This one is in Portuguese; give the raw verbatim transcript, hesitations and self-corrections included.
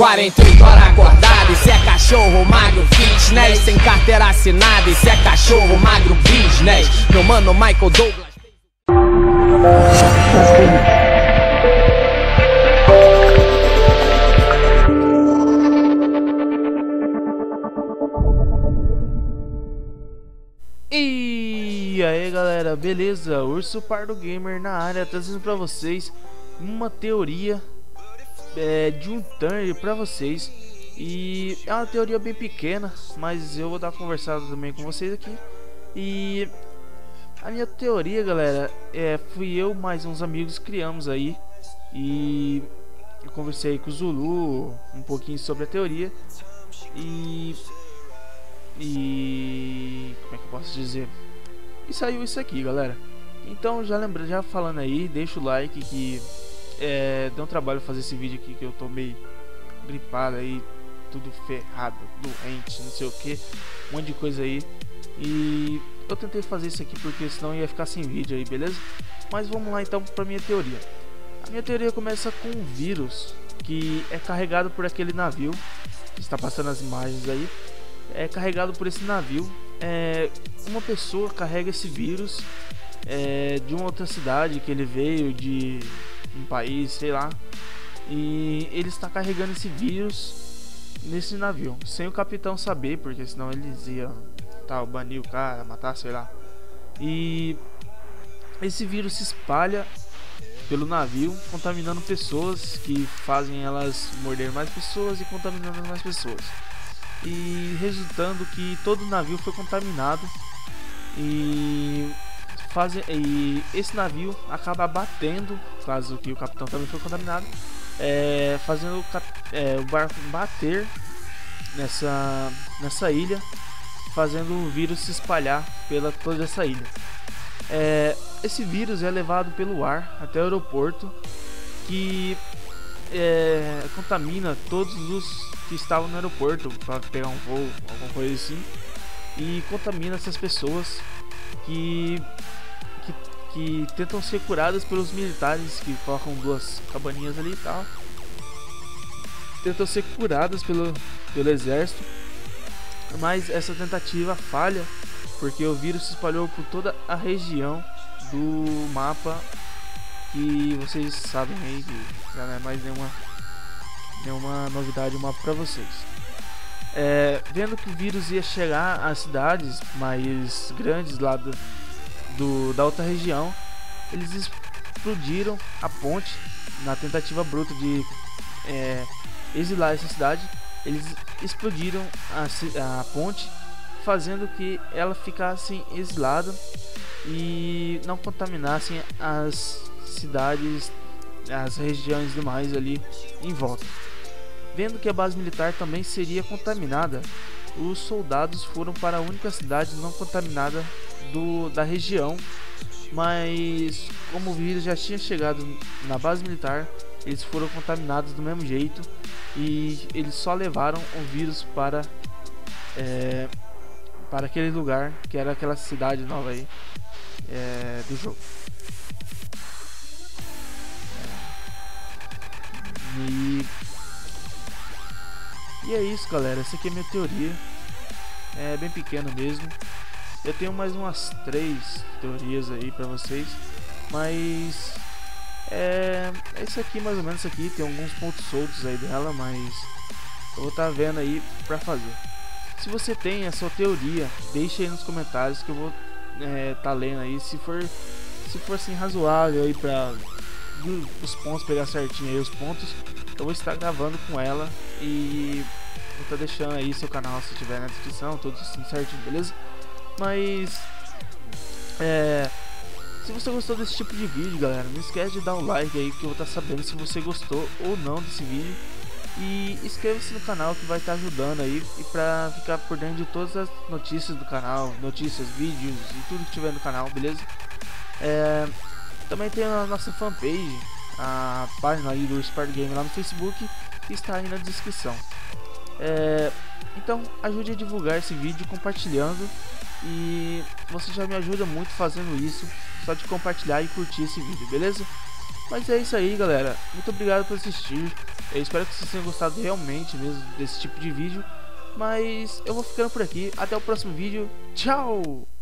quarenta e oito horas acordado, esse é cachorro magro fitness, sem carteira assinada, esse é cachorro magro business. Meu mano Michael Douglas. E aí galera, beleza? Urso Pardo Gamer na área, trazendo pra vocês uma teoria é, de um turn pra vocês. E é uma teoria bem pequena, mas eu vou dar uma conversada também com vocês aqui. E a minha teoria, galera, é, fui eu mais uns amigos criamos aí. E eu conversei com o Zulu um pouquinho sobre a teoria. E... E... como é que eu posso dizer? E saiu isso aqui, galera. Então já lembra, já falando aí, deixa o like que é, deu um trabalho fazer esse vídeo aqui, que eu tô meio gripado aí, tudo ferrado, doente, não sei o que, um monte de coisa aí. E eu tentei fazer isso aqui porque senão ia ficar sem vídeo aí, beleza? Mas vamos lá então pra minha teoria. A minha teoria começa com um vírus que é carregado por aquele navio que está passando as imagens aí. É carregado por esse navio. É, uma pessoa carrega esse vírus é, de uma outra cidade que ele veio, de um país, sei lá, e ele está carregando esse vírus nesse navio sem o capitão saber, porque senão eles iam tal, banir o cara, matar, sei lá. E esse vírus se espalha pelo navio, contaminando pessoas, que fazem elas morder mais pessoas e contaminando mais pessoas. E resultando que todo o navio foi contaminado e, faz, e esse navio acaba batendo, caso que o capitão também foi contaminado, é, fazendo é, o barco bater nessa, nessa ilha, fazendo o vírus se espalhar pela toda essa ilha. É, esse vírus é levado pelo ar até o aeroporto, que é, contamina todos os que estavam no aeroporto para pegar um voo, alguma coisa assim, e contamina essas pessoas que, que que tentam ser curadas pelos militares, que colocam duas cabaninhas ali e tal, tentam ser curadas pelo pelo exército, mas essa tentativa falha porque o vírus se espalhou por toda a região do mapa, que vocês sabem aí que já não é mais nenhuma nenhuma novidade, uma para vocês. É, vendo que o vírus ia chegar às cidades mais grandes lá do, do, da outra região, eles explodiram a ponte na tentativa bruta de é, exilar essa cidade. Eles explodiram a, a ponte, fazendo que ela ficasse exilada e não contaminassem as cidades, as regiões demais ali em volta. Vendo que a base militar também seria contaminada, os soldados foram para a única cidade não contaminada do, da região, mas como o vírus já tinha chegado na base militar, eles foram contaminados do mesmo jeito e eles só levaram o vírus para é, para aquele lugar, que era aquela cidade nova aí é, do jogo. E, e é isso, galera, essa aqui é a minha teoria, é bem pequena mesmo. Eu tenho mais umas três teorias aí pra vocês, mas é, é isso aqui mais ou menos. Isso aqui tem alguns pontos soltos aí dela, mas eu vou estar tá vendo aí pra fazer. Se você tem a sua teoria, deixa aí nos comentários que eu vou é, tá lendo aí. Se for, se for assim razoável aí pra os pontos, pegar certinho aí os pontos, eu vou estar gravando com ela e vou estar deixando aí seu canal, se tiver na descrição, tudo assim certinho, beleza? Mas é, se você gostou desse tipo de vídeo, galera, não esquece de dar um like aí, que eu vou estar sabendo se você gostou ou não desse vídeo. E inscreva-se no canal, que vai estar ajudando aí, e pra ficar por dentro de todas as notícias do canal, notícias, vídeos e tudo que tiver no canal, beleza? É, também tem a nossa fanpage, a página aí do Urso Pardo Gamer lá no Facebook, que está aí na descrição. É, então ajude a divulgar esse vídeo compartilhando, e você já me ajuda muito fazendo isso, só de compartilhar e curtir esse vídeo, beleza? Mas é isso aí, galera, muito obrigado por assistir, Eu espero que vocês tenham gostado realmente mesmo desse tipo de vídeo. Mas eu vou ficando por aqui. Até o próximo vídeo. Tchau!